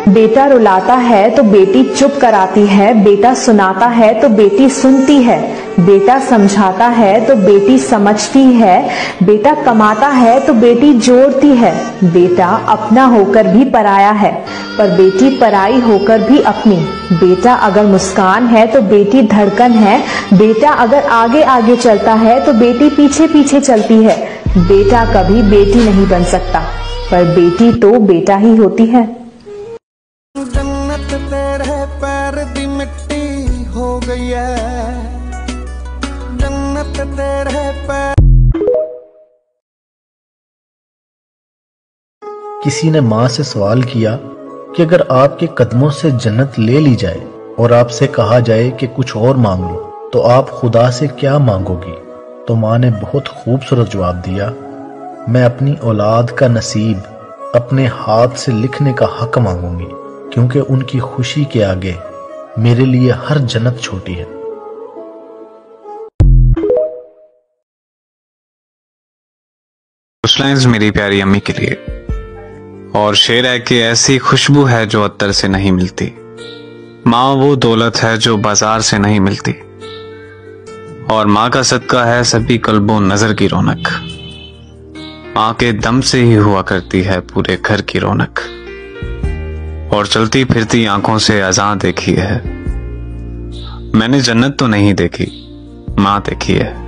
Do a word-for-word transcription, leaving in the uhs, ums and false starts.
बेटा रुलाता है तो बेटी चुप कराती है, बेटा सुनाता है तो बेटी सुनती है, बेटा समझाता है तो बेटी समझती है, बेटा कमाता है तो बेटी जोड़ती है, बेटा अपना होकर भी पराया है पर बेटी पराई होकर भी अपनी, बेटा अगर मुस्कान है तो बेटी धड़कन है, बेटा अगर आगे आगे चलता है तो बेटी पीछे पीछे चलती है, बेटा कभी बेटी नहीं बन सकता पर बेटी तो बेटा ही होती है। जन्नत तेरे पैर दी मिट्टी हो गई है, जन्नत तेरे पैर। किसी ने माँ से सवाल किया कि अगर आपके कदमों से जन्नत ले ली जाए और आपसे कहा जाए कि कुछ और मांग लो तो आप खुदा से क्या मांगोगी? तो माँ ने बहुत खूबसूरत जवाब दिया, मैं अपनी औलाद का नसीब अपने हाथ से लिखने का हक मांगूंगी, क्योंकि उनकी खुशी के आगे मेरे लिए हर जन्नत छोटी है। कुछ लाइंस मेरी प्यारी अम्मी के लिए। और शेर है कि ऐसी खुशबू है जो अत्तर से नहीं मिलती, माँ वो दौलत है जो बाजार से नहीं मिलती, और माँ का सदका है सभी कल्बों नजर की रौनक, माँ के दम से ही हुआ करती है पूरे घर की रौनक, और चलती फिरती आंखों से अज़ां देखी है, मैंने जन्नत तो नहीं देखी, माँ देखी है।